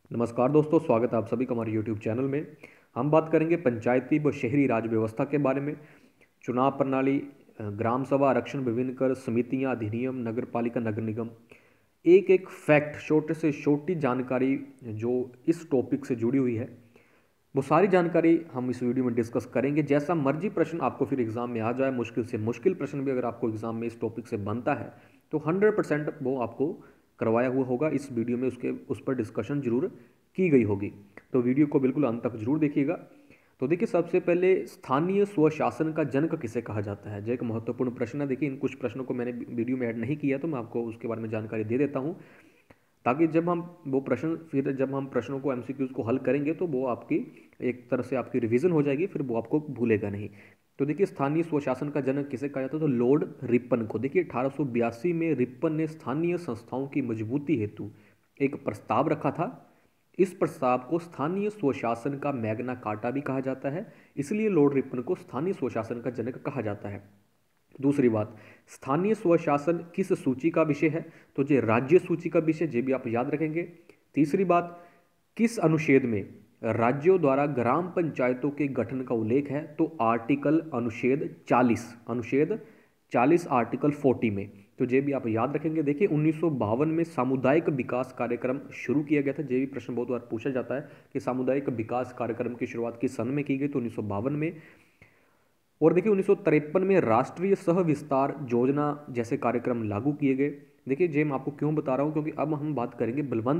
नमस्कार दोस्तों, स्वागत है आप सभी का हमारे YouTube चैनल में। हम बात करेंगे पंचायती व शहरी राज व्यवस्था के बारे में। चुनाव प्रणाली, ग्राम सभा, आरक्षण, विभिन्न कर, समितियां, अधिनियम, नगर पालिका, नगर निगम। एक एक फैक्ट, छोटे से छोटी जानकारी जो इस टॉपिक से जुड़ी हुई है, वो सारी जानकारी हम इस वीडियो में डिस्कस करेंगे। जैसा मर्जी प्रश्न आपको फिर एग्जाम में आ जाए, मुश्किल से मुश्किल प्रश्न भी अगर आपको एग्जाम में इस टॉपिक से बनता है तो 100% वो आपको करवाया हुआ होगा। इस वीडियो में उसके उस पर डिस्कशन जरूर की गई होगी, तो वीडियो को बिल्कुल अंत तक जरूर देखिएगा। तो देखिए, सबसे पहले स्थानीय स्वशासन का जनक किसे कहा जाता है, जो एक महत्वपूर्ण प्रश्न है। देखिए, इन कुछ प्रश्नों को मैंने वीडियो में ऐड नहीं किया, तो मैं आपको उसके बारे में जानकारी दे देता हूँ, ताकि जब हम प्रश्नों को, एमसीक्यूज को हल करेंगे तो वो आपकी एक तरह से आपकी रिवीजन हो जाएगी, फिर वो आपको भूलेगा नहीं। तो देखिए, स्थानीय स्वशासन का जनक किसे कहा जाता है, तो लॉर्ड रिपन को। देखिए, 1882 में रिपन ने स्थानीय संस्थाओं की मजबूती हेतु एक प्रस्ताव रखा था। इस प्रस्ताव को स्थानीय स्वशासन का मैग्ना कार्टा भी कहा जाता है, इसलिए लॉर्ड रिपन को स्थानीय स्वशासन का जनक कहा जाता है। दूसरी बात, स्थानीय स्वशासन किस सूची का विषय है, तो ये राज्य सूची का विषय, ये भी आप याद रखेंगे। तीसरी बात, किस अनुच्छेद में राज्यों द्वारा ग्राम पंचायतों के गठन का उल्लेख है, तो आर्टिकल अनुच्छेद 40 आर्टिकल 40 में। तो ये भी आप याद रखेंगे। देखिए, 1952 में सामुदायिक विकास कार्यक्रम शुरू किया गया था। ये भी प्रश्न बहुत बार पूछा जाता है कि सामुदायिक विकास कार्यक्रम की शुरुआत किस सन में की गई, तो 1952 में। और देखिए, 1953 में राष्ट्रीय सह विस्तार योजना जैसे कार्यक्रम लागू किए गए। देखिए, जे मैं आपको क्यों बता रहा हूँ, क्योंकि अब हम बात करेंगे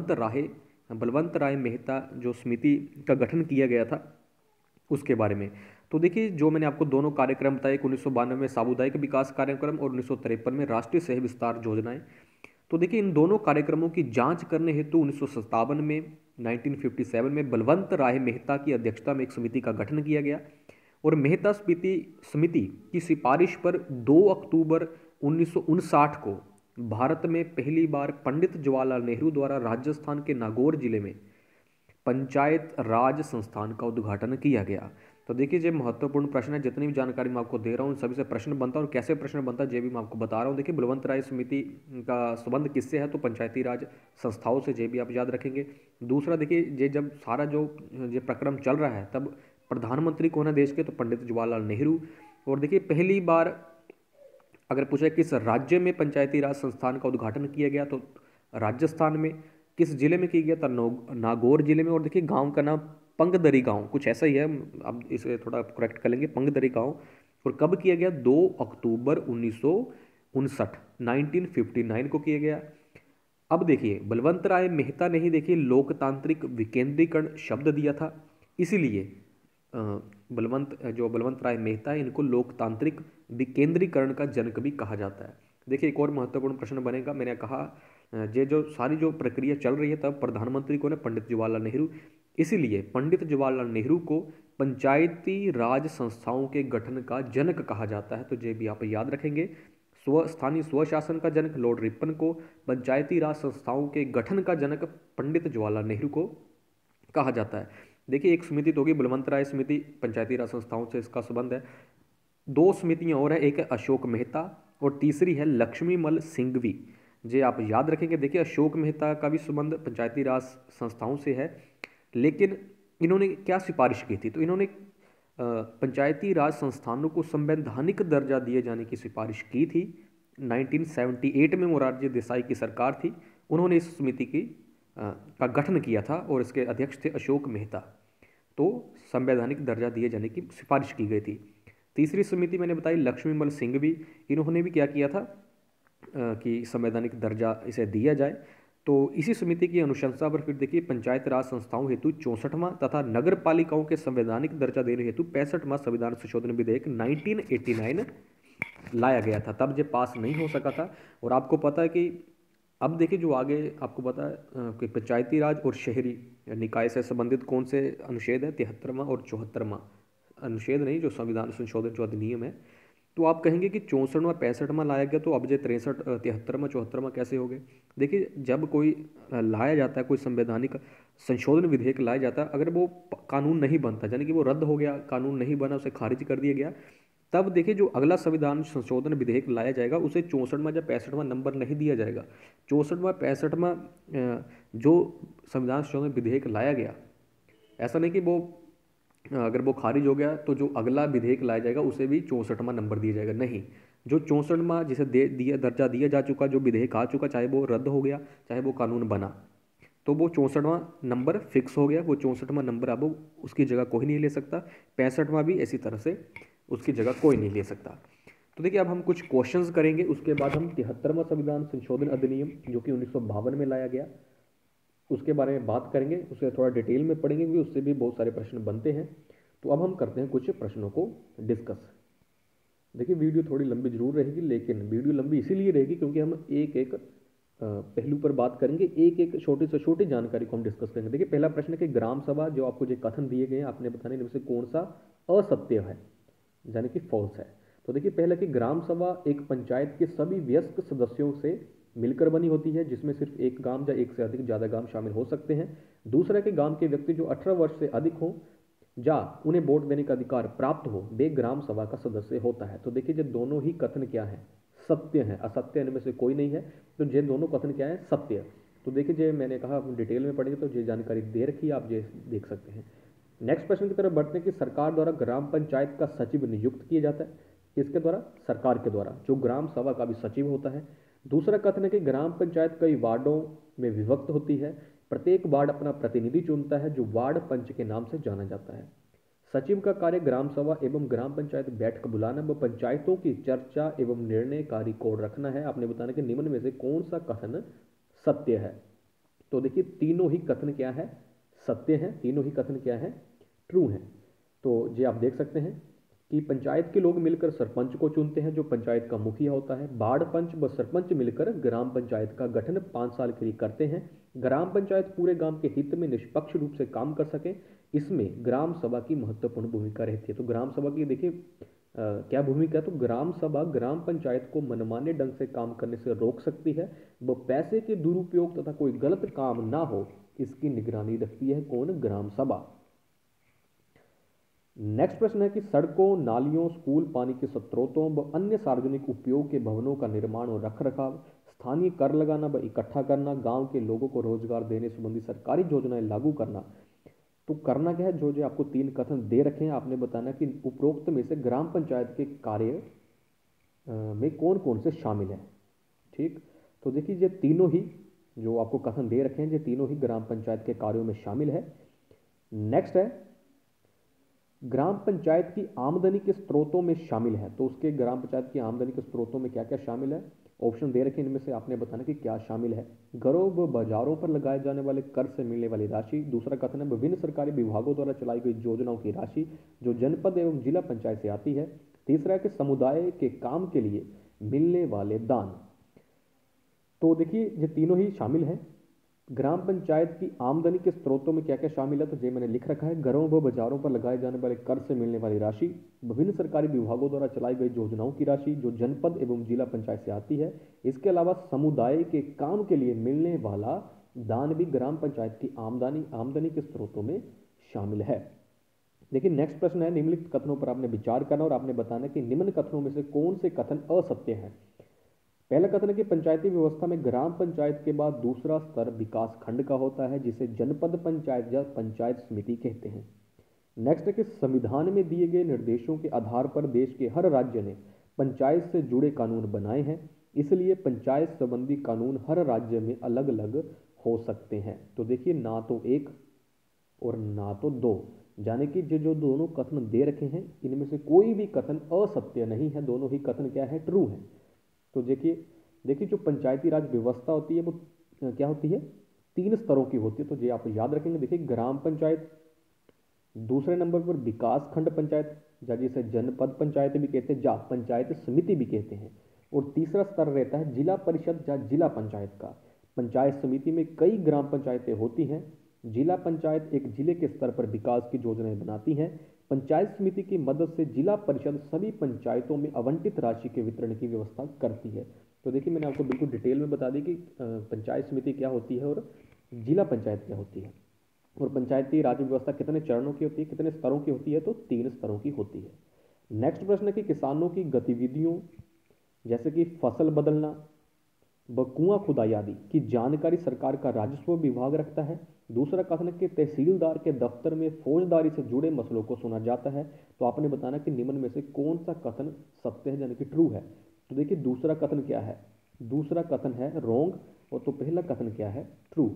बलवंत राय मेहता जो समिति का गठन किया गया था उसके बारे में। तो देखिए, जो मैंने आपको दोनों कार्यक्रम बताए, 1992 में सामुदायिक विकास कार्यक्रम और 1953 में राष्ट्रीय सह विस्तार योजनाएं। तो देखिए, इन दोनों कार्यक्रमों की जांच करने हेतु 1957 में 1957 में बलवंत राय मेहता की अध्यक्षता में एक समिति का गठन किया गया। और मेहता समिति की सिफारिश पर 2 अक्टूबर 1959 को भारत में पहली बार पंडित जवाहरलाल नेहरू द्वारा राजस्थान के नागौर जिले में पंचायत राज संस्थान का उद्घाटन किया गया। तो देखिए, ये महत्वपूर्ण प्रश्न है। जितनी भी जानकारी मैं आपको दे रहा हूँ, सभी से प्रश्न बनता है, और कैसे प्रश्न बनता है ये भी मैं आपको बता रहा हूँ। देखिए, बलवंत राय समिति का संबंध किससे है, तो पंचायती राज संस्थाओं से, ये भी आप याद रखेंगे। दूसरा, देखिए, ये जब सारा जो ये प्रक्रम चल रहा है, तब प्रधानमंत्री कौन है देश के, तो पंडित जवाहरलाल नेहरू। और देखिए, पहली बार अगर पूछे किस राज्य में पंचायती राज संस्थान का उद्घाटन किया गया, तो राजस्थान में। किस जिले में किया गया था, नागौर जिले में। और देखिए, गांव का नाम पंगदरी गांव कुछ ऐसा ही है, अब इसे थोड़ा करेक्ट कर लेंगे, पंगदरी गांव। और कब किया गया, 2 अक्टूबर 1959 को किया गया। अब देखिए, बलवंत राय मेहता ने ही देखिए लोकतांत्रिक विकेंद्रीकरण शब्द दिया था, इसीलिए अ, बलवंत राय मेहता है, इनको लोकतांत्रिक विकेंद्रीकरण का जनक भी कहा जाता है। देखिए, एक और महत्वपूर्ण प्रश्न बनेगा। मैंने कहा ये जो सारी जो प्रक्रिया चल रही है, तब प्रधानमंत्री कौन है, पंडित जवाहरलाल नेहरू। इसीलिए पंडित जवाहरलाल नेहरू को पंचायती राज संस्थाओं के गठन का जनक कहा जाता है। तो ये भी आप याद रखेंगे। स्थानीय स्वशासन का जनक लॉर्ड रिपन को, पंचायती राज संस्थाओं के गठन का जनक पंडित जवाहरलाल नेहरू को कहा जाता है। देखिए, एक समिति तो होगी बलवंत राय समिति, पंचायती राज संस्थाओं से इसका संबंध है। 2 समितियां और है, एक है अशोक मेहता और तीसरी है लक्ष्मीमल सिंघवी। जे आप याद रखेंगे। देखिए, अशोक मेहता का भी संबंध पंचायती राज संस्थाओं से है, लेकिन इन्होंने क्या सिफारिश की थी, तो इन्होंने पंचायती राज संस्थानों को संवैधानिक दर्जा दिए जाने की सिफारिश की थी। 1978 में मोरारजी देसाई की सरकार थी, उन्होंने इस समिति का गठन किया था और इसके अध्यक्ष थे अशोक मेहता। तो संवैधानिक दर्जा दिए जाने की सिफारिश की गई थी। तीसरी समिति मैंने बताई लक्ष्मीमल सिंघवी, इन्होंने भी क्या किया था कि संवैधानिक दर्जा इसे दिया जाए। तो इसी समिति की अनुशंसा पर फिर देखिए, पंचायत राज संस्थाओं हेतु 64वां तथा नगर पालिकाओं के संवैधानिक दर्जा देने हेतु 65वां संविधान संशोधन विधेयक 1989 लाया गया था। तब ये पास नहीं हो सका था। और आपको पता है कि अब देखिए, जो आगे आपको पता है कि पंचायती राज और शहरी निकाय से संबंधित कौन से अनुच्छेद है, 73वां और 74वां अनुच्छेद, नहीं, जो संविधान संशोधन जो अधिनियम है। तो आप कहेंगे कि 64वां 65वां लाया गया, तो अब जो 63 73वां 74वां कैसे हो गए। देखिए, जब कोई लाया जाता है, कोई संवैधानिक संशोधन विधेयक लाया जाता है, अगर वो कानून नहीं बनता, यानी कि वो रद्द हो गया, कानून नहीं बना, उसे खारिज कर दिया गया, तब देखिए जो अगला संविधान संशोधन विधेयक लाया जाएगा उसे 64वां या 65वां नंबर नहीं दिया जाएगा। 64वां 65वां जो संविधान संशोधन विधेयक लाया गया, ऐसा नहीं कि वो अगर वो खारिज हो गया तो जो अगला विधेयक लाया जाएगा उसे भी 64वां नंबर दिया जाएगा, नहीं। जो 64वां जिसे दर्जा दिया जा चुका, जो विधेयक आ चुका, चाहे वो रद्द हो गया चाहे वो कानून बना, तो वो 64वां नंबर फिक्स हो गया। वो 64वां नंबर अब उसकी जगह कोई नहीं ले सकता। 65वां भी इसी तरह से उसकी जगह कोई नहीं ले सकता। तो देखिए अब हम कुछ क्वेश्चंस करेंगे, उसके बाद हम 73वां संविधान संशोधन अधिनियम जो कि 1952 में लाया गया उसके बारे में बात करेंगे, उसे थोड़ा डिटेल में पढ़ेंगे क्योंकि उससे भी बहुत सारे प्रश्न बनते हैं। तो अब हम करते हैं कुछ प्रश्नों को डिस्कस। देखिए वीडियो थोड़ी लंबी जरूर रहेगी, लेकिन वीडियो लंबी इसीलिए रहेगी क्योंकि हम एक एक पहलू पर बात करेंगे, एक एक छोटी से छोटी जानकारी को हम डिस्कस करेंगे। देखिए पहला प्रश्न है कि ग्राम सभा जो आपको जो कथन दिए गए हैं आपने बताने इनमें से कौन सा असत्य है, यानी कि फॉल्स है। तो देखिए पहला कि ग्राम सभा एक पंचायत के सभी वयस्क सदस्यों से मिलकर बनी होती है, जिसमें सिर्फ एक गांव या एक से अधिक ज़्यादा गांव शामिल हो सकते हैं। दूसरा कि गांव के व्यक्ति जो 18 वर्ष से अधिक हो या उन्हें वोट देने का अधिकार प्राप्त हो वे ग्राम सभा का सदस्य होता है। तो देखिए ये दोनों ही कथन क्या है, सत्य है, असत्य इनमें से कोई नहीं है। तो ये दोनों कथन क्या है, सत्य। तो देखिए जो मैंने कहा हम डिटेल में पढ़ेंगे तो ये जानकारी दे रखी है, आप ये देख सकते हैं। नेक्स्ट प्रश्न की तरफ बढ़ते हैं कि सरकार द्वारा ग्राम पंचायत का सचिव नियुक्त किया जाता है, इसके द्वारा सरकार के द्वारा, जो ग्राम सभा का भी सचिव होता है। दूसरा कथन है कि ग्राम पंचायत कई वार्डों में विभक्त होती है, प्रत्येक वार्ड अपना प्रतिनिधि चुनता है जो वार्ड पंच के नाम से जाना जाता है। सचिव का कार्य ग्राम सभा एवं ग्राम पंचायत बैठक बुलाना व पंचायतों की चर्चा एवं निर्णय का रिकॉर्ड रखना है। आपने बताना कि निम्न में से कौन सा कथन सत्य है। तो देखिए तीनों ही कथन क्या है, सत्य है। तीनों ही कथन क्या है, ट्रू है। तो ये आप देख सकते हैं कि पंचायत के लोग मिलकर सरपंच को चुनते हैं जो पंचायत का मुखिया होता है। वार्ड पंच व सरपंच मिलकर ग्राम पंचायत का गठन 5 साल के लिए करते हैं। ग्राम पंचायत पूरे गांव के हित में निष्पक्ष रूप से काम कर सके, इसमें ग्राम सभा की महत्वपूर्ण भूमिका रहती है। तो ग्राम सभा की देखिए क्या भूमिका है, तो ग्राम सभा ग्राम पंचायत को मनमाने ढंग से काम करने से रोक सकती है, वो पैसे के दुरुपयोग तथा कोई गलत काम ना हो इसकी निगरानी रखती है। कौन, ग्राम सभा। नेक्स्ट प्रश्न है कि सड़कों, नालियों, स्कूल, पानी के स्रोतों व अन्य सार्वजनिक उपयोग के भवनों का निर्माण और रखरखाव, स्थानीय कर लगाना व इकट्ठा करना, गांव के लोगों को रोजगार देने संबंधी सरकारी योजनाएं लागू करना। तो करना क्या है, जो जो आपको 3 कथन दे रखे हैं आपने बताना कि उपरोक्त में से ग्राम पंचायत के कार्य में कौन कौन से शामिल है। ठीक, तो देखिए ये तीनों ही जो आपको कथन दे रखे हैं ये तीनों ही ग्राम पंचायत के कार्यों में शामिल है। नेक्स्ट है ग्राम पंचायत की आमदनी के स्रोतों में शामिल है। तो उसके ग्राम पंचायत की आमदनी के स्रोतों में क्या क्या शामिल है, ऑप्शन दे रखे हैं, इनमें से आपने बताना कि क्या शामिल है। घरों व बाजारों पर लगाए जाने वाले कर से मिलने वाली राशि। दूसरा कथन है विभिन्न सरकारी विभागों द्वारा चलाई गई योजनाओं की राशि जो जनपद एवं जिला पंचायत से आती है। तीसरा है कि समुदाय के काम के लिए मिलने वाले दान। तो देखिए ये तीनों ही शामिल हैं। ग्राम पंचायत की आमदनी के स्रोतों में क्या क्या शामिल है, तो ये मैंने लिख रखा है, घरों व बाजारों पर लगाए जाने वाले कर से मिलने वाली राशि, विभिन्न सरकारी विभागों द्वारा चलाई गई योजनाओं की राशि जो जनपद एवं जिला पंचायत से आती है। इसके अलावा समुदाय के काम के लिए मिलने वाला दान भी ग्राम पंचायत की आमदनी के स्रोतों में शामिल है। देखिए नेक्स्ट प्रश्न है निम्नलिखित कथनों पर आपने विचार करना और आपने बताना कि निम्न कथनों में से कौन से कथन असत्य हैं। पहला कथन है कि पंचायती व्यवस्था में ग्राम पंचायत के बाद दूसरा स्तर विकास खंड का होता है जिसे जनपद पंचायत या पंचायत समिति कहते हैं। नेक्स्ट है कि संविधान में दिए गए निर्देशों के आधार पर देश के हर राज्य ने पंचायत से जुड़े कानून बनाए हैं, इसलिए पंचायत संबंधी कानून हर राज्य में अलग अलग हो सकते हैं। तो देखिए ना तो 1 और ना तो 2, यानी कि जो दोनों कथन दे रखे हैं इनमें से कोई भी कथन असत्य नहीं है, दोनों ही कथन क्या है, ट्रू है। तो देखिए जो पंचायती राज व्यवस्था होती है वो क्या होती है, 3 स्तरों की होती है। तो ये आप याद रखेंगे। देखिए ग्राम पंचायत, दूसरे नंबर पर विकास खंड पंचायत या जिसे जनपद पंचायत भी कहते हैं या पंचायत समिति भी कहते हैं, और तीसरा स्तर रहता है जिला परिषद या जिला पंचायत का। पंचायत समिति में कई ग्राम पंचायतें होती हैं। जिला पंचायत एक जिले के स्तर पर विकास की योजनाएं बनाती हैं। पंचायत समिति की मदद से जिला परिषद सभी पंचायतों में आवंटित राशि के वितरण की व्यवस्था करती है। तो देखिए मैंने आपको बिल्कुल डिटेल में बता दी कि पंचायत समिति क्या होती है और जिला पंचायत क्या होती है, और पंचायती राज व्यवस्था कितने चरणों की होती है, कितने स्तरों की होती है, तो 3 स्तरों की होती है। नेक्स्ट प्रश्न है कि किसानों की गतिविधियों जैसे कि फसल बदलना व कुआं खुदाई आदि की जानकारी सरकार का राजस्व विभाग रखता है। दूसरा कथन है कि तहसीलदार के दफ्तर में फौजदारी से जुड़े मसलों को सुना जाता है। तो आपने बताना कि निम्न में से कौन सा कथन सत्य है यानी कि ट्रू है। तो देखिए दूसरा कथन क्या है, दूसरा कथन है रॉन्ग, और तो पहला कथन क्या है, ट्रू।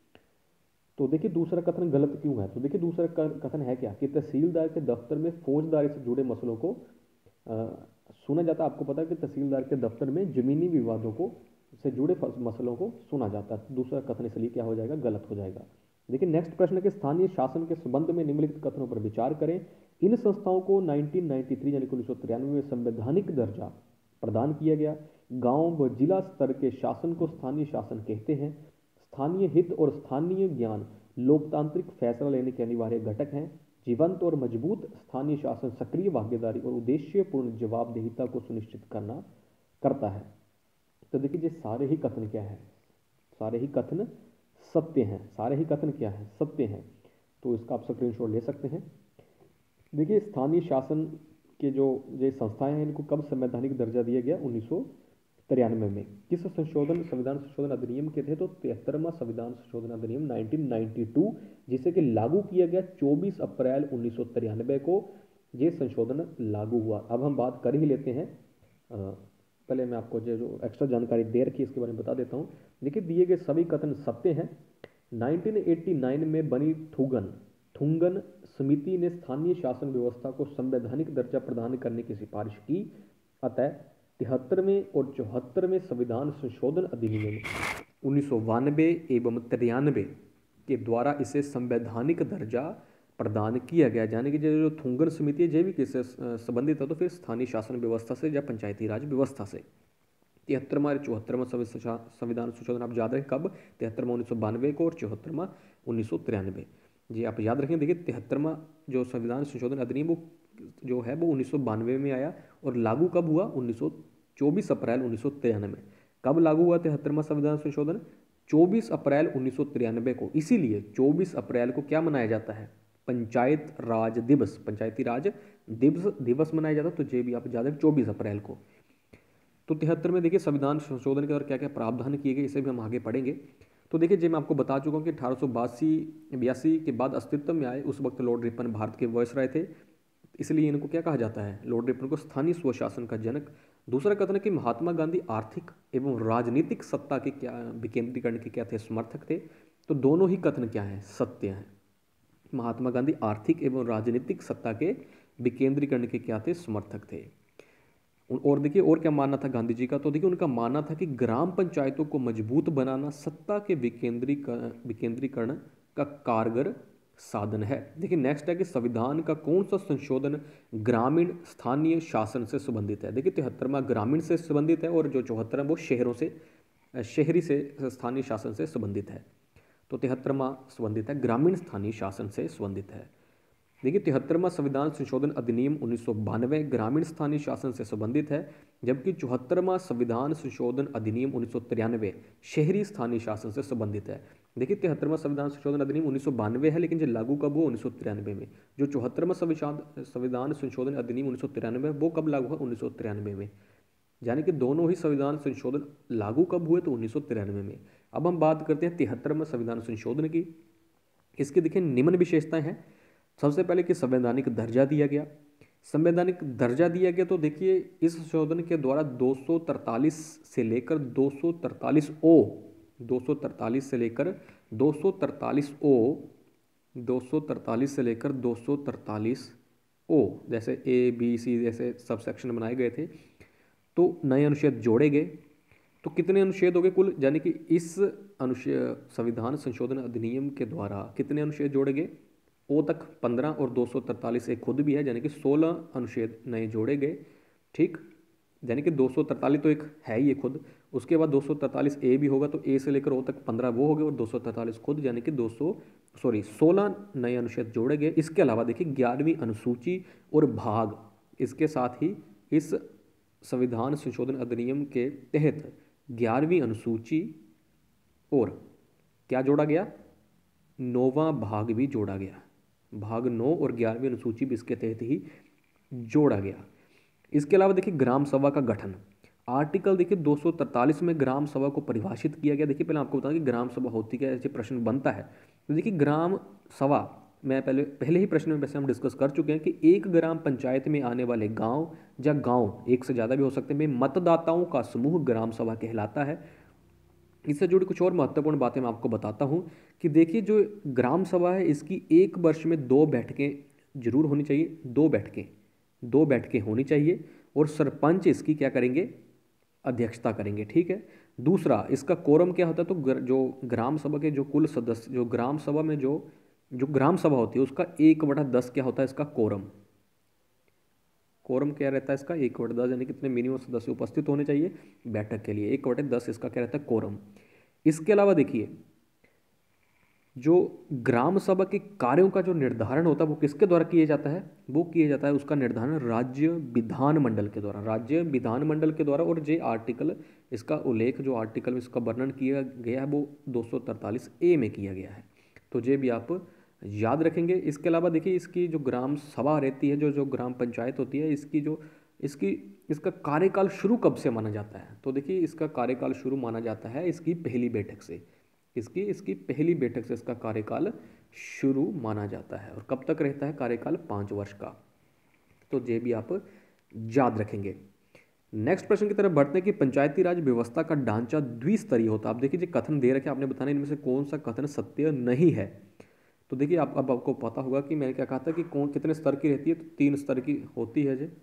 तो देखिए दूसरा कथन गलत क्यों है, तो देखिए दूसरा कथन है क्या कि तहसीलदार के दफ्तर में फौजदारी से जुड़े मसलों को सुना जाता है। आपको पता है कि तहसीलदार के दफ्तर में जमीनी विवादों को से जुड़े मसलों को सुना जाता है। दूसरा कथन इसलिए क्या हो जाएगा, गलत हो जाएगा। देखिए नेक्स्ट प्रश्न के स्थानीय शासन के संबंध में निम्नलिखित कथनों पर विचार करें। इन संस्थाओं को 1993 यानी 1993 में संवैधानिक दर्जा प्रदान किया गया। गांव व जिला स्तर के शासन को स्थानीय शासन कहते हैं। स्थानीय हित और स्थानीय ज्ञान लोकतांत्रिक फैसला लेने के अनिवार्य घटक हैं। जीवंत और मजबूत स्थानीय शासन सक्रिय भागीदारी और उद्देश्यपूर्ण जवाबदेहिता को सुनिश्चित करता है। तो देखिए ये सारे ही कथन क्या है, सारे ही कथन सत्य हैं। सारे ही कथन क्या है, सत्य हैं। तो इसका आप स्क्रीनशॉट ले सकते हैं। देखिए स्थानीय शासन के जो ये संस्थाएं हैं इनको कब संवैधानिक दर्जा दिया गया, 1993 में। किस संशोधन संविधान संशोधन अधिनियम के थे, तो 73वां संविधान संशोधन अधिनियम 1992, जिसे कि लागू किया गया 24 अप्रैल 1993 को ये संशोधन लागू हुआ। अब हम बात कर ही लेते हैं, पहले मैं आपको जो एक्स्ट्रा जानकारी दे रखी है इसके बारे में बता देता हूँ। देखिए दिए गए सभी कथन सत्य हैं। 1989 में बनी थुंगन समिति ने स्थानीय शासन व्यवस्था को संवैधानिक दर्जा प्रदान करने की सिफारिश की। अतः 73वें और 74वें संविधान संशोधन अधिनियम 1992 एवं 93 के द्वारा इसे संवैधानिक दर्जा प्रदान किया गया। यानी कि जो थुंगन समिति है जैविक इससे संबंधित है, तो फिर स्थानीय शासन व्यवस्था से या पंचायती राज व्यवस्था से। 73वां 74वां संविधान संशोधन आप याद रखें कब, 73वां 1992 को और 74वां 1993 जी आप याद रखें। देखिए 73वां जो संविधान संशोधन अधिनियम वो जो है वो 1992 में आया और लागू कब हुआ, 24 अप्रैल 1993 में। कब लागू हुआ 73वां संविधान संशोधन, 24 अप्रैल 1993 को। इसीलिए 24 अप्रैल को क्या मनाया जाता है, पंचायत राज दिवस, पंचायती राज दिवस मनाया जाता है। तो ये भी आप याद रखें 24 अप्रैल को। तो 73 में देखिए संविधान संशोधन के द्वारा क्या क्या प्रावधान किए गए, इसे भी हम आगे पढ़ेंगे। तो देखिए जो मैं आपको बता चुका हूँ कि 1882 के बाद अस्तित्व में आए, उस वक्त लॉर्ड रिपन भारत के वायसराय थे, इसलिए इनको क्या कहा जाता है, लॉर्ड रिपन को स्थानीय स्वशासन का जनक। दूसरा कथन है कि महात्मा गांधी आर्थिक एवं राजनीतिक सत्ता के क्या विकेंद्रीकरण के क्या थे, समर्थक थे। तो दोनों ही कथन क्या हैं, सत्य हैं। महात्मा गांधी आर्थिक एवं राजनीतिक सत्ता के विकेंद्रीकरण के क्या थे, समर्थक थे। और देखिए और क्या मानना था गांधी जी का, तो देखिए उनका मानना था कि ग्राम पंचायतों को मजबूत बनाना सत्ता के विकेंद्रीकरण का कारगर साधन है। देखिए नेक्स्ट है कि संविधान का कौन सा संशोधन ग्रामीण स्थानीय शासन से संबंधित है। देखिए 73वां ग्रामीण से संबंधित है और जो 74वां वो शहरी से स्थानीय शासन से संबंधित है। तो 73वां संबंधित है, ग्रामीण स्थानीय शासन से संबंधित है। देखिए 73वां संविधान संशोधन अधिनियम 1992 ग्रामीण स्थानीय शासन से संबंधित है, जबकि 74वां संविधान संशोधन अधिनियम 1993 शहरी स्थानीय शासन से संबंधित है। देखिए 73वां संविधान संशोधन अधिनियम 1992 है, लेकिन जो लागू कब हुआ, 1993 में। जो 74वां संविधान संशोधन अधिनियम 1993 वो कब लागू हुआ, 1993 में। यानी कि दोनों ही संविधान संशोधन लागू कब हुए, तो 1993 में। अब हम बात करते हैं 73वें संविधान संशोधन की। इसकी देखिए निम्न विशेषताएं हैं। सबसे पहले कि संवैधानिक दर्जा दिया गया, संवैधानिक दर्जा दिया गया। तो देखिए इस संशोधन के द्वारा 243 से लेकर 243 ओ 243 से लेकर 243 ओ 243 से लेकर 243 ओ जैसे ए बी सी जैसे सब सेक्शन बनाए गए थे, तो नए अनुच्छेद जोड़े गए। तो कितने अनुच्छेद हो गए कुल, यानी कि इस अनुच्छेद संविधान संशोधन अधिनियम के द्वारा कितने अनुच्छेद जोड़े गए, ओ तक 15 और 243 एक खुद भी है, यानी कि 16 अनुच्छेद नए जोड़े गए। ठीक, यानी कि 243 तो एक है ही ये खुद, उसके बाद 243 ए भी होगा, तो ए से लेकर ओ तक 15 वो हो गए और 243 खुद, यानी कि 16 नए अनुच्छेद जोड़े गए। इसके अलावा देखिए 11वीं अनुसूची और भाग, इसके साथ ही इस संविधान संशोधन अधिनियम के तहत 11वीं अनुसूची और क्या जोड़ा गया, 9वां भाग भी जोड़ा गया। भाग 9 और 11वीं अनुसूची भी इसके तहत ही जोड़ा गया। इसके अलावा देखिए ग्राम सभा का गठन, आर्टिकल देखिए 243 में ग्राम सभा को परिभाषित किया गया। देखिए पहले आपको बताऊं कि ग्राम सभा होती क्या है, ऐसे प्रश्न बनता है। तो देखिए ग्राम सभा, मैं पहले ही प्रश्न में वैसे हम डिस्कस कर चुके हैं कि एक ग्राम पंचायत में आने वाले गांव या गांव एक से ज़्यादा भी हो सकते हैं में मतदाताओं का समूह ग्राम सभा कहलाता है। इससे जुड़ी कुछ और महत्वपूर्ण बातें मैं आपको बताता हूँ कि देखिए जो ग्राम सभा है इसकी एक वर्ष में 2 बैठकें जरूर होनी चाहिए, 2 बैठकें होनी चाहिए, और सरपंच इसकी क्या करेंगे, अध्यक्षता करेंगे, ठीक है। दूसरा, इसका कोरम क्या होता है, तो जो ग्राम सभा के जो कुल सदस्य, जो ग्राम सभा में जो जो ग्राम सभा होती है उसका 1/10 क्या होता है इसका कोरम। कोरम क्या रहता है इसका 1/10, यानी कितने मिनिमम सदस्य उपस्थित होने चाहिए बैठक के लिए, 1/10 इसका क्या रहता है कोरम। इसके अलावा देखिए जो ग्राम सभा के कार्यों का जो निर्धारण होता है वो किसके द्वारा किया जाता है, वो किया जाता है उसका निर्धारण राज्य विधानमंडल के द्वारा, राज्य विधानमंडल के द्वारा। और जो आर्टिकल इसका उल्लेख, जो आर्टिकल में इसका वर्णन किया गया है वो 243A में किया गया है। तो ये भी आप याद रखेंगे। इसके अलावा देखिए इसकी जो ग्राम सभा रहती है, जो जो ग्राम पंचायत होती है, इसका कार्यकाल शुरू कब से माना जाता है, तो देखिए इसका कार्यकाल शुरू माना जाता है इसकी पहली बैठक से, इसकी पहली बैठक से इसका कार्यकाल शुरू माना जाता है। और कब तक रहता है कार्यकाल, 5 वर्ष का। तो ये भी आप याद रखेंगे। नेक्स्ट प्रश्न की तरफ बढ़ते हैं कि पंचायती राज व्यवस्था का ढांचा द्विस्तरीय होता है। आप देखिए जो कथन दे रखे आपने बताना इनमें से कौन सा कथन सत्य नहीं है। तो देखिए अब आपको पता होगा कि मैंने क्या कहा था कि कौन कितने स्तर की रहती है, तो 3 स्तर की होती है जी।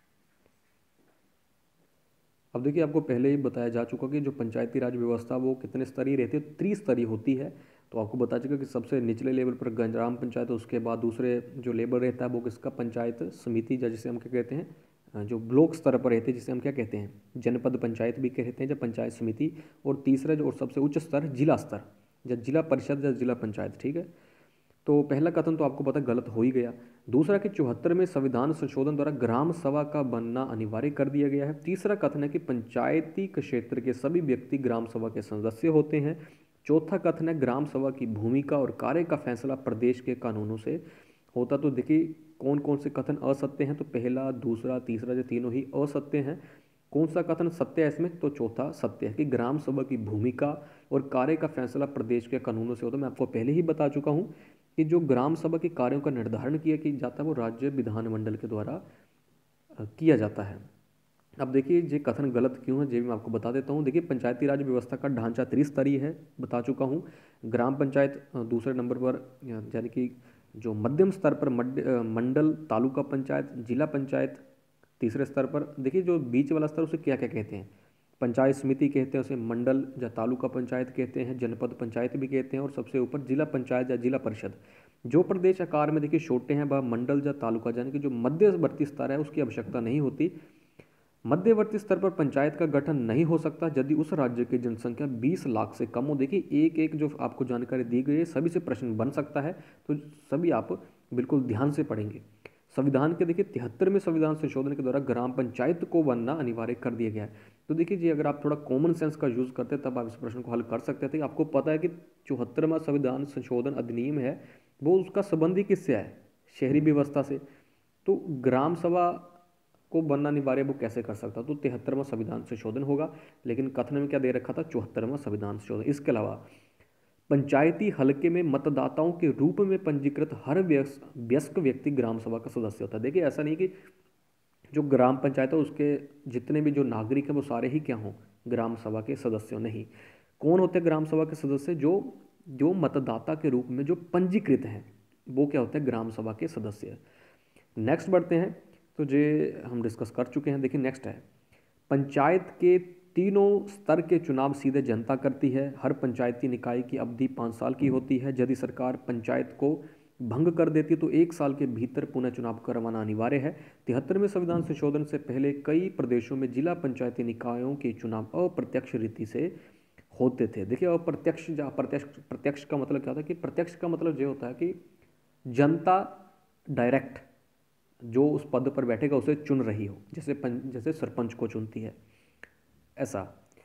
अब देखिए आपको पहले ही बताया जा चुका कि जो पंचायती राज व्यवस्था वो कितने स्तरीय रहती है, त्रिस्तरीय होती है। तो आपको बता चुका कि सबसे निचले लेवल पर ग्राम पंचायत, उसके बाद दूसरे जो लेवल रहता है वो किसका, पंचायत समिति, जिसे हम क्या कहते हैं, जो ब्लॉक स्तर पर रहते हैं जिसे हम क्या कहते हैं, जनपद पंचायत भी कहते हैं, जब पंचायत समिति। और तीसरा जो और सबसे उच्च स्तर जिला स्तर, या जिला परिषद या जिला पंचायत, ठीक है। तो पहला कथन तो आपको पता गलत हो ही गया। दूसरा कि 74 में संविधान संशोधन द्वारा ग्राम सभा का बनना अनिवार्य कर दिया गया है। तीसरा कथन है कि पंचायती क्षेत्र के सभी व्यक्ति ग्राम सभा के सदस्य होते हैं। चौथा कथन है ग्राम सभा की भूमिका और कार्य का फैसला प्रदेश के कानूनों से होता। तो देखिए कौन कौन से कथन असत्य हैं, तो पहला, दूसरा, तीसरा, जो तीनों ही असत्य हैं। कौन सा कथन सत्य है इसमें, तो चौथा सत्य है कि ग्राम सभा की भूमिका और कार्य का फैसला प्रदेश के कानूनों से होता। मैं आपको पहले ही बता चुका हूँ कि जो ग्राम सभा के कार्यों का निर्धारण किया जाता है वो राज्य विधानमंडल के द्वारा किया जाता है। अब देखिए ये कथन गलत क्यों है ये मैं आपको बता देता हूँ। देखिए पंचायती राज व्यवस्था का ढांचा त्रिस्तरीय है, बता चुका हूँ। ग्राम पंचायत दूसरे नंबर पर, यानी कि जो मध्यम स्तर पर मंडल, तालुका पंचायत, जिला पंचायत तीसरे स्तर पर। देखिए जो बीच वाला स्तर उसे क्या क्या कहते हैं, पंचायत समिति कहते हैं, उसे मंडल या तालुका पंचायत कहते हैं, जनपद पंचायत भी कहते हैं, और सबसे ऊपर जिला पंचायत या जिला परिषद। जो प्रदेश आकार में देखिए छोटे हैं वह मंडल या तालुका, यानी कि जो मध्यवर्ती स्तर है उसकी आवश्यकता नहीं होती। मध्यवर्ती स्तर पर पंचायत का गठन नहीं हो सकता यदि उस राज्य की जनसंख्या 20 लाख से कम हो। देखिए एक एक जो आपको जानकारी दी गई है सभी से प्रश्न बन सकता है, तो सभी आप बिल्कुल ध्यान से पढ़ेंगे। संविधान के देखिए 73वें संविधान संशोधन के द्वारा ग्राम पंचायत को बनना अनिवार्य कर दिया गया है। तो देखिए जी अगर आप थोड़ा कॉमन सेंस का यूज़ करते हैं तब आप इस प्रश्न को हल कर सकते थे। आपको पता है कि 74वां संविधान संशोधन अधिनियम है वो उसका संबंधी किससे है, शहरी व्यवस्था से। तो ग्राम सभा को बनना अनिवार्य वो कैसे कर सकता, तो 73वां संविधान संशोधन होगा। लेकिन कथन में क्या दे रखा था, 74वां संविधान संशोधन। इसके अलावा पंचायती हलके में मतदाताओं के रूप में पंजीकृत हर वयस्क व्यक्ति ग्राम सभा का सदस्य होता है। देखिए ऐसा नहीं कि जो ग्राम पंचायत है उसके जितने भी जो नागरिक हैं वो सारे ही क्या हों, ग्राम सभा के सदस्य हों। नहीं, कौन होते हैं ग्राम सभा के सदस्य, जो मतदाता के रूप में जो पंजीकृत हैं वो क्या होते हैं, ग्राम सभा के सदस्य। नेक्स्ट बढ़ते हैं, तो ये हम डिस्कस कर चुके हैं। देखिए नेक्स्ट है, पंचायत के तीनों स्तर के चुनाव सीधे जनता करती है। हर पंचायती निकाय की अवधि 5 साल की होती है। यदि सरकार पंचायत को भंग कर देती है तो 1 साल के भीतर पुनः चुनाव करवाना अनिवार्य है। 73वें संविधान संशोधन से पहले कई प्रदेशों में जिला पंचायती निकायों के चुनाव अप्रत्यक्ष रीति से होते थे। देखिए अप्रत्यक्ष या प्रत्यक्ष का मतलब क्या होता है, कि प्रत्यक्ष का मतलब ये होता है कि जनता डायरेक्ट जो उस पद पर बैठेगा उसे चुन रही हो, जैसे सरपंच को चुनती है ऐसा।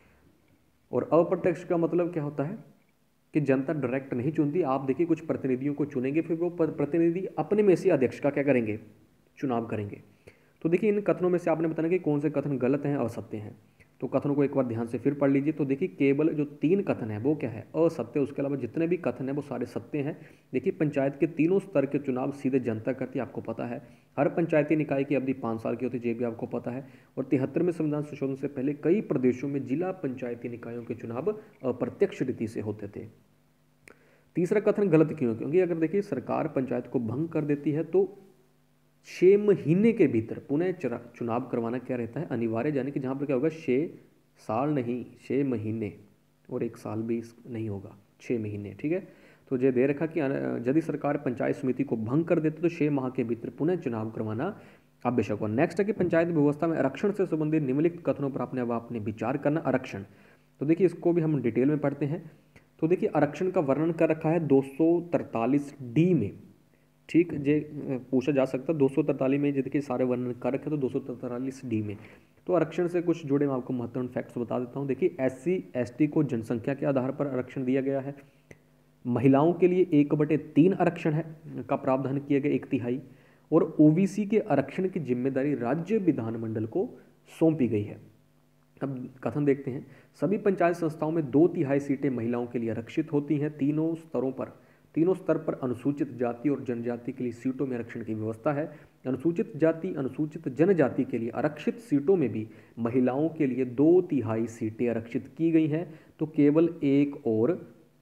और अप्रत्यक्ष का मतलब क्या होता है कि जनता डायरेक्ट नहीं चुनती, आप देखिए कुछ प्रतिनिधियों को चुनेंगे, फिर वो प्रतिनिधि अपने में से अध्यक्ष का क्या करेंगे, चुनाव करेंगे। तो देखिए इन कथनों में से आपने बताना कि कौन से कथन गलत हैं, असत्य हैं। तो कथनों को एक बार ध्यान से फिर पढ़ लीजिए। तो देखिए केवल जो 3 कथन है वो क्या है, असत्य। उसके अलावा जितने भी कथन है वो सारे सत्य हैं। देखिए पंचायत के तीनों स्तर के चुनाव सीधे जनता करती है, आपको पता है। हर पंचायती निकाय की अवधि 5 साल की होती है, ये भी आपको पता है। और 73वें संविधान संशोधन से पहले कई प्रदेशों में जिला पंचायती निकायों के चुनाव अप्रत्यक्ष रीति से होते थे। तीसरा कथन गलत क्यों? क्योंकि अगर देखिए सरकार पंचायत को भंग कर देती है तो 6 महीने के भीतर पुनः चुनाव करवाना क्या रहता है, अनिवार्य। यानी कि जहाँ पर क्या होगा, 6 साल नहीं 6 महीने, और 1 साल भी नहीं होगा, 6 महीने, ठीक है। तो ये दे रखा कि यदि सरकार पंचायत समिति को भंग कर देती तो 6 माह के भीतर पुनः चुनाव करवाना आवश्यक हो। नेक्स्ट है कि पंचायत व्यवस्था में आरक्षण से संबंधित निम्नलिखित कथनों पर आपने विचार करना। आरक्षण, तो देखिए इसको भी हम डिटेल में पढ़ते हैं। तो देखिए आरक्षण का वर्णन कर रखा है 243D में, ठीक। जे पूछा जा सकता है 243 में, देखिए सारे वर्णन कर रखे तो 243D में। तो आरक्षण से कुछ जुड़े मैं आपको महत्वपूर्ण फैक्ट्स बता देता हूँ। देखिए SC ST को जनसंख्या के आधार पर आरक्षण दिया गया है। महिलाओं के लिए 1/3 आरक्षण है का प्रावधान किया गया, 1/3। और OBC के आरक्षण की जिम्मेदारी राज्य विधानमंडल को सौंपी गई है। अब कथन देखते हैं। सभी पंचायत संस्थाओं में 2/3 सीटें महिलाओं के लिए आरक्षित होती हैं। तीनों स्तर पर अनुसूचित जाति और जनजाति के लिए सीटों में आरक्षण की व्यवस्था है। अनुसूचित जाति अनुसूचित जनजाति के लिए आरक्षित सीटों में भी महिलाओं के लिए 2/3 सीटें आरक्षित की गई हैं। तो केवल 1 और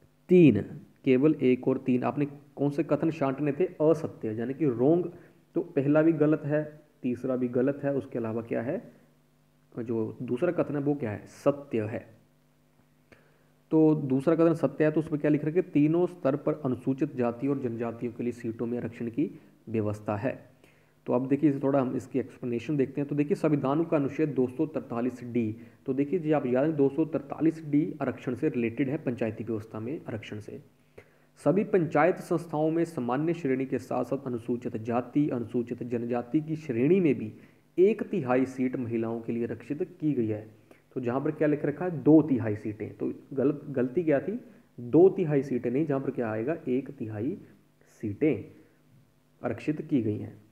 3 आपने कौन से कथन छांटने थे, असत्य यानी कि रोंग। तो पहला भी गलत है, तीसरा भी गलत है, उसके अलावा क्या है, जो दूसरा कथन है वो क्या है, सत्य है। तो दूसरा कथन सत्य है, तो उसमें क्या लिख रहा है कि तीनों स्तर पर अनुसूचित जाति और जनजातियों के लिए सीटों में आरक्षण की व्यवस्था है। तो अब देखिए थोड़ा हम इसकी एक्सप्लेनेशन देखते हैं। तो देखिए संविधान का अनुच्छेद 243D, तो देखिए जी आप याद है 243D आरक्षण से रिलेटेड है, पंचायती व्यवस्था में आरक्षण से। सभी पंचायत संस्थाओं में सामान्य श्रेणी के साथ साथ अनुसूचित जाति अनुसूचित जनजाति की श्रेणी में भी 1/3 सीट महिलाओं के लिए आरक्षित की गई है। तो जहां पर क्या लिख रखा है, 2/3 सीटें, तो गलती क्या थी, 2/3 सीटें नहीं, जहां पर क्या आएगा 1/3 सीटें आरक्षित की गई हैं।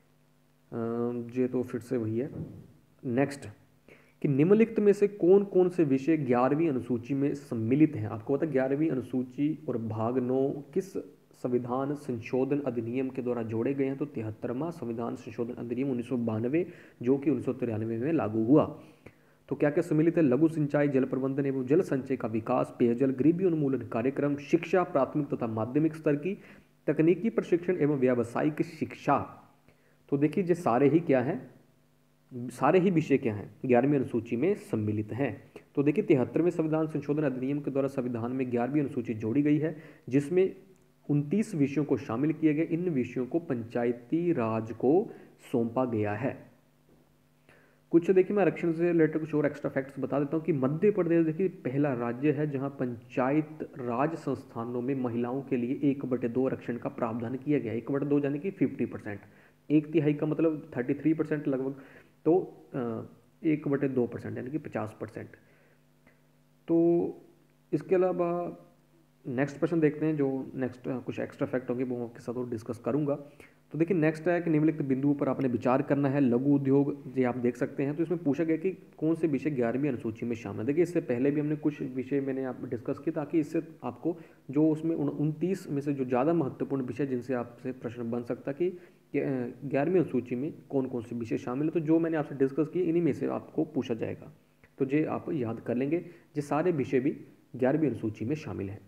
ये तो फिर से वही है। नेक्स्ट कि निम्नलिखित में से कौन कौन से विषय 11वीं अनुसूची में सम्मिलित हैं। आपको पता है 11वीं अनुसूची और भाग 9 किस संविधान संशोधन अधिनियम के द्वारा जोड़े गए हैं। तो 73वां संविधान संशोधन अधिनियम 1992 जो कि 1993 में लागू हुआ। तो क्या क्या सम्मिलित है, लघु सिंचाई, जल प्रबंधन एवं जल संचय का विकास, पेयजल, गरीबी उन्मूलन कार्यक्रम, शिक्षा प्राथमिक तथा माध्यमिक स्तर की, तकनीकी प्रशिक्षण एवं व्यावसायिक शिक्षा। तो देखिए ये सारे ही क्या हैं, सारे ही विषय क्या हैं, 11वीं अनुसूची में सम्मिलित हैं। तो देखिए 73वें संविधान संशोधन अधिनियम के द्वारा संविधान में 11वीं अनुसूची जोड़ी गई है, जिसमें 29 विषयों को शामिल किए गए। इन विषयों को पंचायती राज को सौंपा गया है। कुछ देखिए मैं आरक्षण से रिलेटेड कुछ और एक्स्ट्रा फैक्ट्स बता देता हूँ कि मध्य प्रदेश देखिए पहला राज्य है जहाँ पंचायत राज संस्थानों में महिलाओं के लिए 1/2 आरक्षण का प्रावधान किया गया। 1/2 यानी कि 50%, 1/3 का मतलब 33% लगभग, तो 1/2% यानी कि 50%। तो इसके अलावा नेक्स्ट प्रश्न देखते हैं, जो नेक्स्ट कुछ एक्स्ट्रा फैक्ट होंगे वो आपके साथ और डिस्कस करूंगा। तो देखिए नेक्स्ट है कि निम्नलिखित बिंदुओं पर आपने विचार करना है। लघु उद्योग ये आप देख सकते हैं। तो इसमें पूछा गया कि कौन से विषय 11वीं अनुसूची में शामिल है। देखिए इससे पहले भी हमने कुछ विषय मैंने आप डिस्कस किए, ताकि इससे आपको जो उसमें 29 में से जो ज़्यादा महत्वपूर्ण विषय जिनसे आपसे प्रश्न बन सकता कि 11वीं अनुसूची में कौन कौन से विषय शामिल है, तो जो मैंने आपसे डिस्कस किए इन्हीं में से आपको पूछा जाएगा। तो ये आप याद कर लेंगे, ये सारे विषय भी 11वीं अनुसूची में शामिल हैं।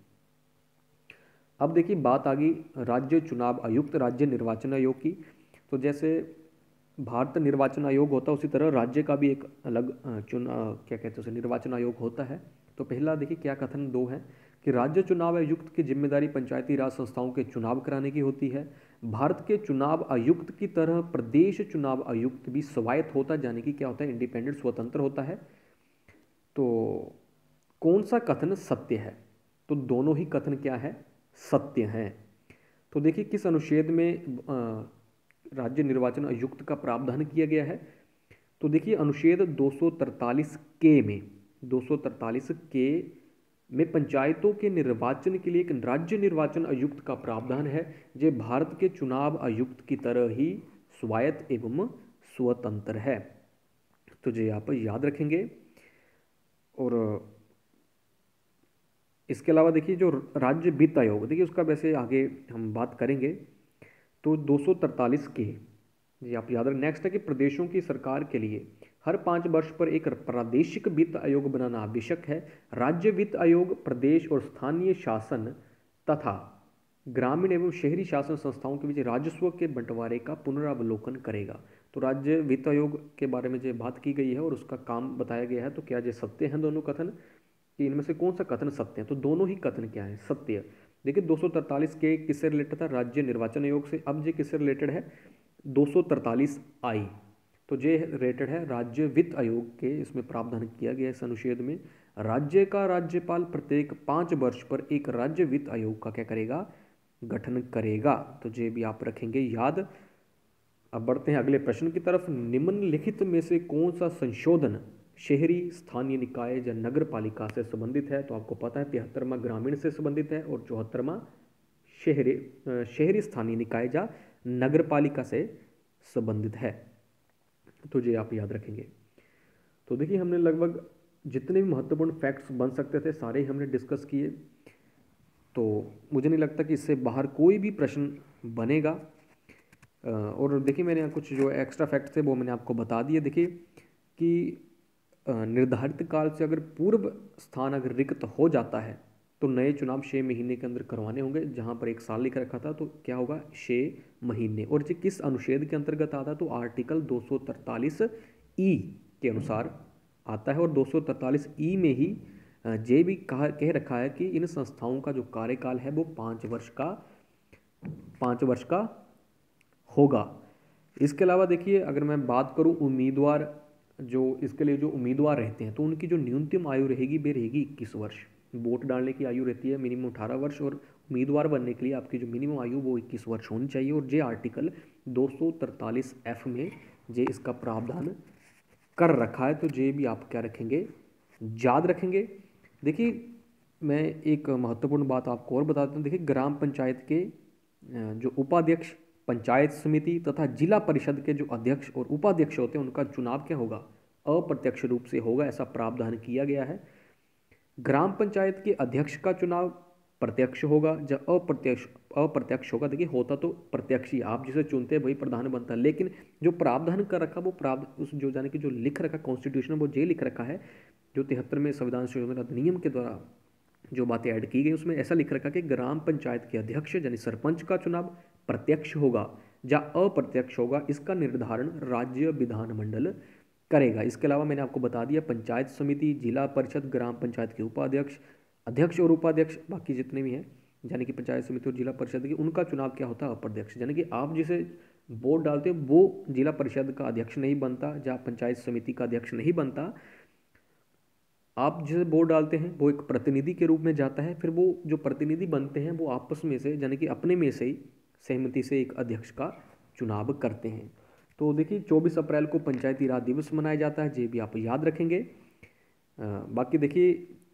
अब देखिए बात आ गई राज्य चुनाव आयुक्त, राज्य निर्वाचन आयोग की। तो जैसे भारत निर्वाचन आयोग होता है उसी तरह राज्य का भी एक अलग क्या कहते हैं उसे, निर्वाचन आयोग होता है। तो पहला देखिए क्या कथन 2 है कि राज्य चुनाव आयुक्त की जिम्मेदारी पंचायती राज संस्थाओं के चुनाव कराने की होती है। भारत के चुनाव आयुक्त की तरह प्रदेश चुनाव आयुक्त भी स्वायत्त होता है, यानी कि क्या होता है, इंडिपेंडेंट, स्वतंत्र होता है। तो कौन सा कथन सत्य है, तो दोनों ही कथन क्या है, सत्य हैं। तो देखिए किस अनुच्छेद में राज्य निर्वाचन आयुक्त का प्रावधान किया गया है। तो देखिए अनुच्छेद 243 के में, 243 के में पंचायतों के निर्वाचन के लिए एक राज्य निर्वाचन आयुक्त का प्रावधान है, जो भारत के चुनाव आयुक्त की तरह ही स्वायत्त एवं स्वतंत्र है। तो ये आप याद रखेंगे। और इसके अलावा देखिए जो राज्य वित्त आयोग, देखिए उसका वैसे आगे हम बात करेंगे। तो 243 के, ये आप याद रखें। नेक्स्ट है कि प्रदेशों की सरकार के लिए हर 5 वर्ष पर एक प्रादेशिक वित्त आयोग बनाना आवश्यक है। राज्य वित्त आयोग प्रदेश और स्थानीय शासन तथा ग्रामीण एवं शहरी शासन संस्थाओं के बीच राजस्व के बंटवारे का पुनरावलोकन करेगा। तो राज्य वित्त आयोग के बारे में जो बात की गई है और उसका काम बताया गया है। तो क्या ये सत्य हैं दोनों कथन, कि इनमें से कौन सा कथन सत्य है? तो दोनों ही कथन क्या है? सत्य। देखिए 243 के किससे रिलेटेड था? राज्य निर्वाचन आयोग से। अब ये किससे रिलेटेड है? 243 आई, तो ये रिलेटेड है राज्य वित्त आयोग के। इसमें प्रावधान किया गया इस अनुच्छेद में, राज्य का राज्यपाल प्रत्येक 5 वर्ष पर एक राज्य वित्त आयोग का क्या करेगा? गठन करेगा। तो ये भी आप रखेंगे याद। अब बढ़ते हैं अगले प्रश्न की तरफ। निम्नलिखित में से कौन सा संशोधन शहरी स्थानीय निकाय या नगर पालिका से संबंधित है? तो आपको पता है 73वां ग्रामीण से संबंधित है और 74वां शहरी स्थानीय निकाय या नगर पालिका से संबंधित है। तो ये आप याद रखेंगे। तो देखिए हमने लगभग जितने भी महत्वपूर्ण फैक्ट्स बन सकते थे सारे ही हमने डिस्कस किए। तो मुझे नहीं लगता कि इससे बाहर कोई भी प्रश्न बनेगा। और देखिए मैंने कुछ जो एक्स्ट्रा फैक्ट्स थे वो मैंने आपको बता दिए। देखिए कि निर्धारित काल से अगर पूर्व स्थान अगर रिक्त हो जाता है तो नए चुनाव 6 महीने के अंदर करवाने होंगे। जहां पर 1 साल लिख रखा था तो क्या होगा? 6 महीने। और ये किस अनुच्छेद के अंतर्गत आता है? तो आर्टिकल 243 ई के अनुसार आता है। और 243 ई में ही ये भी कह रखा है कि इन संस्थाओं का जो कार्यकाल है वो 5 वर्ष का होगा। इसके अलावा देखिए अगर मैं बात करूं उम्मीदवार, जो इसके लिए जो उम्मीदवार रहते हैं तो उनकी जो न्यूनतम आयु रहेगी वे रहेगी 21 वर्ष। वोट डालने की आयु रहती है मिनिमम 18 वर्ष और उम्मीदवार बनने के लिए आपकी जो मिनिमम आयु वो 21 वर्ष होनी चाहिए। और ये आर्टिकल 243F में ये इसका प्रावधान कर रखा है। तो ये भी आप क्या रखेंगे? याद रखेंगे। देखिए मैं एक महत्वपूर्ण बात आपको और बताता हूँ। देखिए ग्राम पंचायत के जो उपाध्यक्ष, पंचायत समिति तथा जिला परिषद के जो अध्यक्ष और उपाध्यक्ष होते हैं उनका चुनाव क्या होगा? अप्रत्यक्ष रूप से होगा, ऐसा प्रावधान किया गया है। ग्राम पंचायत के अध्यक्ष का चुनाव प्रत्यक्ष होगा जब अप्रत्यक्ष होगा। देखिए होता तो प्रत्यक्ष ही, आप जिसे चुनते हैं वही प्रधान बनता है। लेकिन जो प्रावधान कर रखा वो उस जो जाने की जो लिख रखा कॉन्स्टिट्यूशन वो ये लिख रखा है, जो 73वें संविधान संशोधन अधिनियम के द्वारा जो बातें ऐड की गई उसमें ऐसा लिख रखा कि ग्राम पंचायत के अध्यक्ष यानी सरपंच का चुनाव प्रत्यक्ष होगा या अप्रत्यक्ष होगा, इसका निर्धारण राज्य विधानमंडल करेगा। इसके अलावा मैंने आपको बता दिया पंचायत समिति, जिला परिषद, ग्राम पंचायत के उपाध्यक्ष, अध्यक्ष और उपाध्यक्ष बाकी जितने भी हैं यानी कि पंचायत समिति और जिला परिषद की, उनका चुनाव क्या होता है? अप्रत्यक्ष। यानी कि आप जिसे वोट डालते हो वो जिला परिषद का अध्यक्ष नहीं बनता या पंचायत समिति का अध्यक्ष नहीं बनता। आप जिसे वोट डालते हैं वो एक प्रतिनिधि के रूप में जाता है। फिर वो जो प्रतिनिधि बनते हैं वो आपस में से यानी कि अपने में से ही सहमति से एक अध्यक्ष का चुनाव करते हैं। तो देखिए 24 अप्रैल को पंचायती राज दिवस मनाया जाता है, ये भी आप याद रखेंगे। बाकी देखिए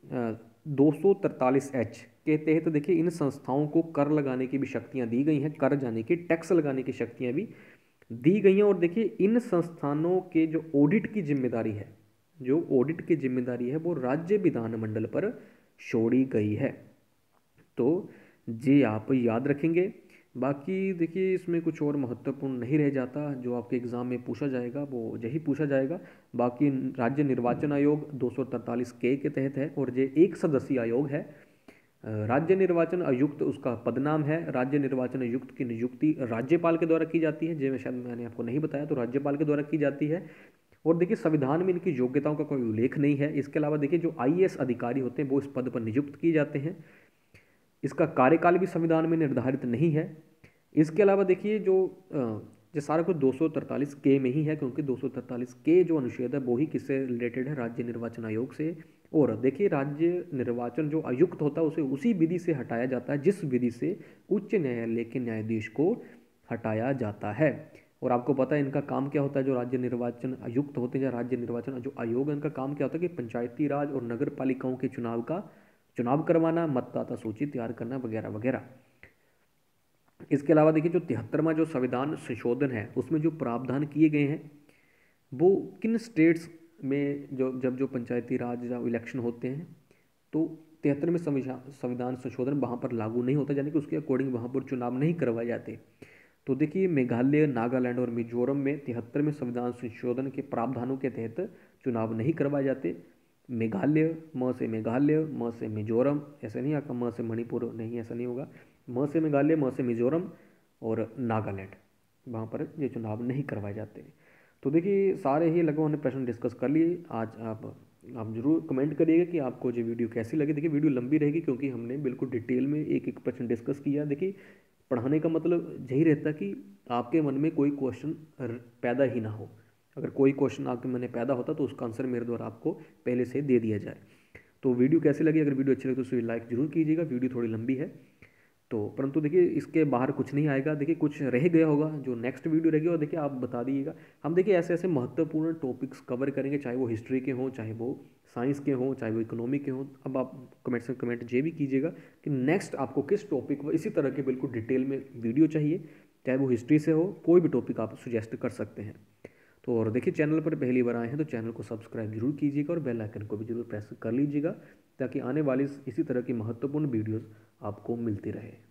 243H के तहत देखिए इन संस्थाओं को कर लगाने की भी शक्तियां दी गई हैं, कर जाने की, टैक्स लगाने की शक्तियां भी दी गई हैं। और देखिए इन संस्थानों के जो ऑडिट की जिम्मेदारी है, जो ऑडिट की जिम्मेदारी है वो राज्य विधानमंडल पर छोड़ी गई है। तो ये आप याद रखेंगे। बाकी देखिए इसमें कुछ और महत्वपूर्ण नहीं रह जाता, जो आपके एग्जाम में पूछा जाएगा वो यही पूछा जाएगा। बाकी राज्य निर्वाचन आयोग 243 के तहत है और ये 1 सदस्यीय आयोग है। राज्य निर्वाचन आयुक्त उसका पदनाम है। राज्य निर्वाचन आयुक्त की नियुक्ति राज्यपाल के द्वारा की जाती है, जो शायद मैंने आपको नहीं बताया, तो राज्यपाल के द्वारा की जाती है। और देखिए संविधान में इनकी योग्यताओं का कोई उल्लेख नहीं है। इसके अलावा देखिए जो IAS अधिकारी होते हैं वो इस पद पर नियुक्त किए जाते हैं। इसका कार्यकाल भी संविधान में निर्धारित नहीं है। इसके अलावा देखिए जो सारा कुछ 243 के में ही है, क्योंकि 243 के जो अनुच्छेद है वो ही किससे रिलेटेड है? राज्य निर्वाचन आयोग से। और देखिए राज्य निर्वाचन जो आयुक्त होता है उसे उसी विधि से हटाया जाता है जिस विधि से उच्च न्यायालय के न्यायाधीश को हटाया जाता है। और आपको पता है इनका काम क्या होता है? जो राज्य निर्वाचन आयुक्त होते हैं या राज्य निर्वाचन जो आयोग है, इनका काम क्या होता है कि पंचायती राज और नगर पालिकाओं के चुनाव करवाना, मतदाता सूची तैयार करना वगैरह वगैरह। इसके अलावा देखिए जो 73वां जो संविधान संशोधन है उसमें जो प्रावधान किए गए हैं वो किन स्टेट्स में जब जो पंचायती राज या इलेक्शन होते हैं तो 73 में संविधान संशोधन वहाँ पर लागू नहीं होता, यानी कि उसके अकॉर्डिंग वहाँ पर चुनाव नहीं करवाए जाते। तो देखिए मेघालय, नागालैंड और मिजोरम में 73 में संविधान संशोधन के प्रावधानों के तहत चुनाव नहीं करवाए जाते। मेघालय, म से मेघालय, म से मिजोरम, ऐसे नहीं आपका म से मणिपुर, नहीं ऐसा नहीं होगा। म से मेघालय, म से मिजोरम और नागालैंड, वहाँ पर ये चुनाव नहीं करवाए जाते। तो देखिए सारे ही लगभग हमने प्रश्न डिस्कस कर लिए। आज आप जरूर कमेंट करिएगा कि आपको ये वीडियो कैसी लगी। देखिए वीडियो लंबी रहेगी क्योंकि हमने बिल्कुल डिटेल में एक एक प्रश्न डिस्कस किया। देखिए पढ़ाने का मतलब यही रहता है कि आपके मन में कोई क्वेश्चन पैदा ही ना हो। अगर कोई क्वेश्चन आपके मन में पैदा होता तो उसका आंसर मेरे द्वारा आपको पहले से दे दिया जाए। तो वीडियो कैसी लगी, अगर वीडियो अच्छी लगी तो उसे लाइक जरूर कीजिएगा। वीडियो थोड़ी लंबी है तो, परंतु देखिए इसके बाहर कुछ नहीं आएगा। देखिए कुछ रह गया होगा जो नेक्स्ट वीडियो रहेगी, और देखिए आप बता दीजिएगा। हम देखिए ऐसे ऐसे महत्वपूर्ण टॉपिक्स कवर करेंगे, चाहे वो हिस्ट्री के हों, चाहे वो साइंस के हों, चाहे वो इकोनॉमी के हों। अब आप कमेंट से कमेंट ये भी कीजिएगा कि नेक्स्ट आपको किस टॉपिक पर इसी तरह के बिल्कुल डिटेल में वीडियो चाहिए, चाहे वो हिस्ट्री से हो, कोई भी टॉपिक आप सुजेस्ट कर सकते हैं। तो और देखिए चैनल पर पहली बार आए हैं तो चैनल को सब्सक्राइब जरूर कीजिएगा और बेल आइकन को भी जरूर प्रेस कर लीजिएगा, ताकि आने वाली इसी तरह की महत्वपूर्ण वीडियोस आपको मिलती रहे।